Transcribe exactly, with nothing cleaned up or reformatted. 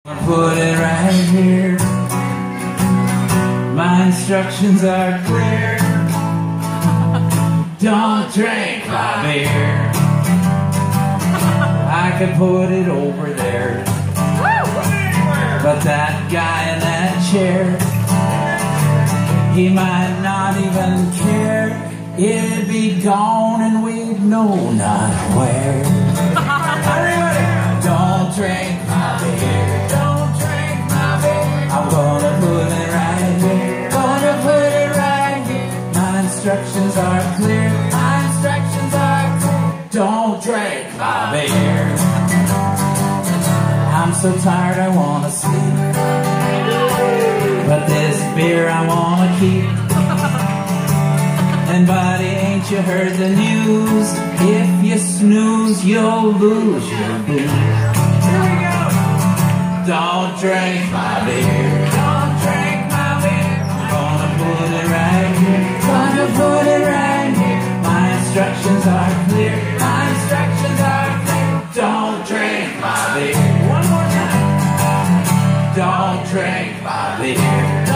Put it right here. My instructions are clear. Don't drink my beer. I could put it over there, but that guy in that chair, he might not even care. It'd be gone and we'd know not where. Don't drink my beer. Don't drink my beer. I'm gonna put it right here. Gonna put it right here. My instructions are clear. My instructions are clear. Don't drink my beer. I'm so tired I wanna sleep, but this beer I wanna keep. And buddy, ain't you heard the news? If you snooze, you'll lose your booze. Here we go. Don't drink my beer. Don't drink my beer. I'm gonna put it right here. Gonna put it right here. My instructions are clear. My instructions are clear. Don't drink my beer. One more time. Don't drink my beer.